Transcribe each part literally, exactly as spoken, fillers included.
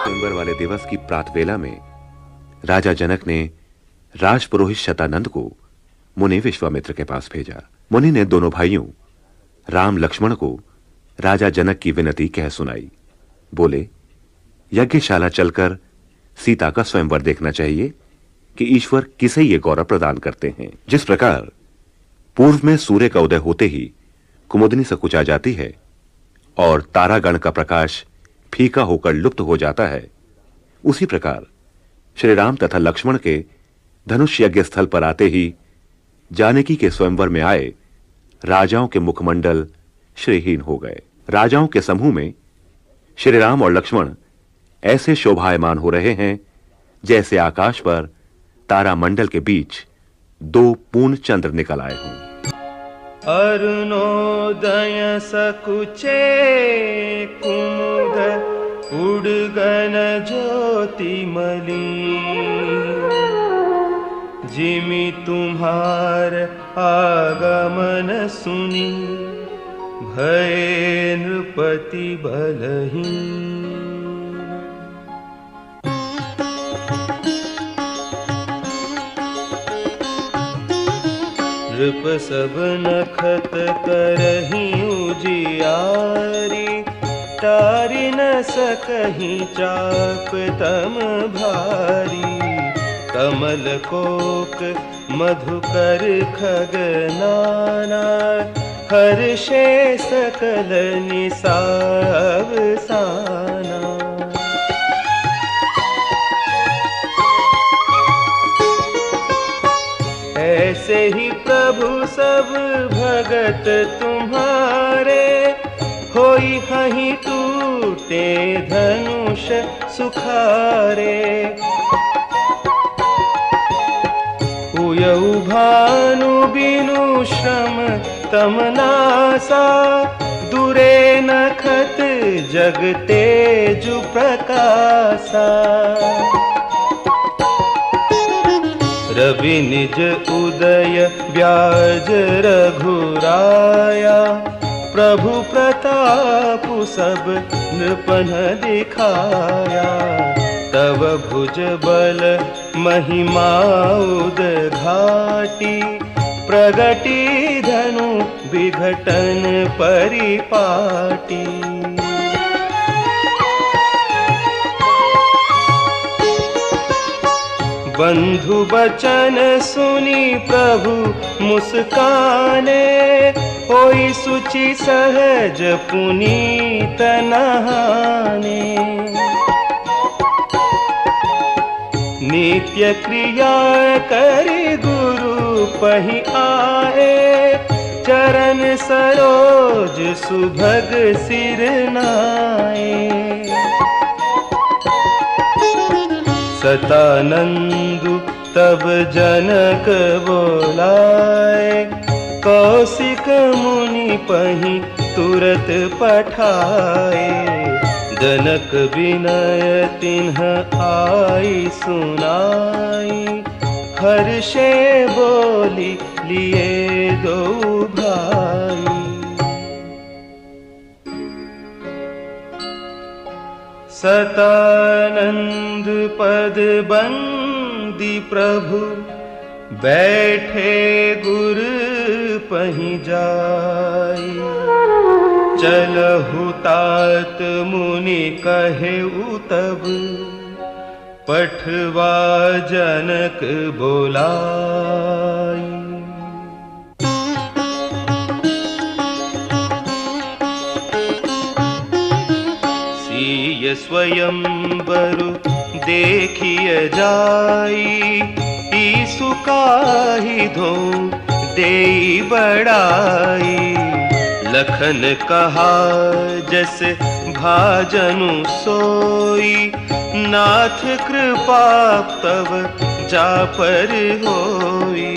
स्वयंवर वाले दिवस की प्रातवेला में राजा जनक ने राजपुरोहित शतानंद को मुनि विश्वामित्र के पास भेजा। मुनि ने दोनों भाइयों राम लक्ष्मण को राजा जनक की विनती कह सुनाई। बोले, यज्ञशाला चलकर सीता का स्वयंवर देखना चाहिए कि ईश्वर किसे ये गौरव प्रदान करते हैं। जिस प्रकार पूर्व में सूर्य का उदय होते ही कुमुदनी सकुचा जाती है और तारागण का प्रकाश फीका होकर लुप्त हो जाता है, उसी प्रकार श्री राम तथा लक्ष्मण के धनुष यज्ञ स्थल पर आते ही जानकी के स्वयंवर में आए राजाओं के मुखमंडल श्रीहीन हो गए। राजाओं के समूह में श्री राम और लक्ष्मण ऐसे शोभायमान हो रहे हैं जैसे आकाश पर तारामंडल के बीच दो पूर्ण चंद्र निकल आए हों। अरुणोदय सकुचे कुमुद उड़गन ज्योतिमली, जिमि तुम्हार आगमन सुनी भये नृपति बलहीन। नृप सब नखत करहीं उजियारी, टारि न सकहीं चाप तम भारी। कमल कोक मधुकर खग नाना, हर्षे सकल निसा अवसाना। ऐसे ही प्रभु सब भगत तुम्हारे, होई हहीं टूटे धनुष सुखारे। उयऊ भानु बिनु श्रम तमनासा, दुरे नखत जग तेजु प्रकाशा। रवि निज उदय ब्याज रघुराया, प्रभु प्रताप सब नृपन दिखाया। तव भुज बल महिमा उद्घाटी, प्रगटी धनु विघटन परिपाटी। बंधु बचन सुनी प्रभु मुस्काने, होई सुचि सहज पुनीत नहाने। नित्य क्रिया करि गुरु पहि आए, चरण सरोज सुभग सिर नाए। सतानंदु तब जनक बोलाए, कौशिक मुनि पहि तुरत पठाए। जनक विनय तिन्ह आई सुनाई, हर्षे बोली लिए दो भाई। सतानंद पद बंदी प्रभु, बैठे गुर पहि जाई। चलहु तात मुनि कहेउ तब, पठवा जनक बोलाई। स्वयंवर देखिए जाई, ईसु काहि धो देई बड़ाई। लखन कहा जस भाजनु सोई, नाथ कृपा तब जा पर होई।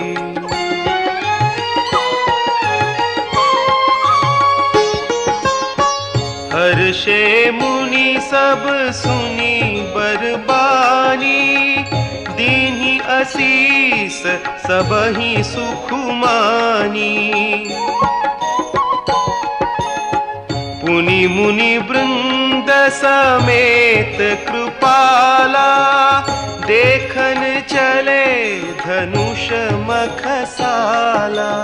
हर्षे मुनि सब सुनी बरबानी, दीन्ही असीस सबहि सुखमानी। पुनि मुनि वृंद मुकुंद समेत कृपाला, देखन चले धनुष मखसाला।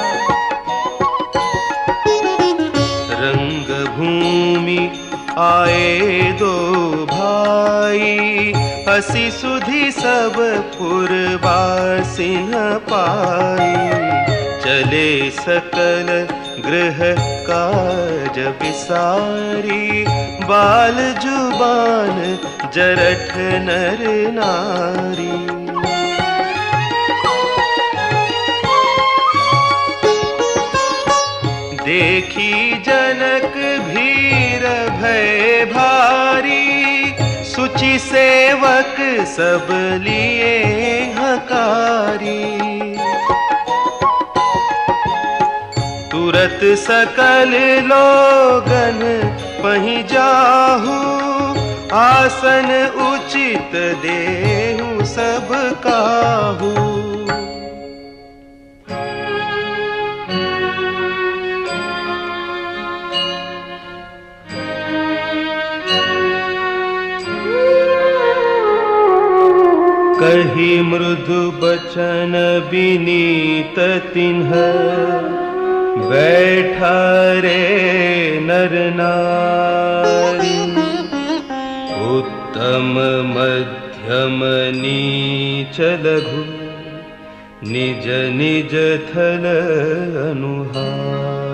रंग भूमि आए दो भाई, हसी सुधी सब पुरवासिन पाई। चले सकल गृह काज विसारी, बाल जुबान जरठ नर नारी। देखी जनक भीर भय भारी, सुचि सेवक सब लिए हकारी। तुरत सकल लोगन पहि जाहु, आसन उचित देहु सब काहू। कही मृदु बचन विनीत तिन्ह, बैठा रे नर नारी। उत्तम मध्यम नीच लघु, निज निज थल अनुहारी।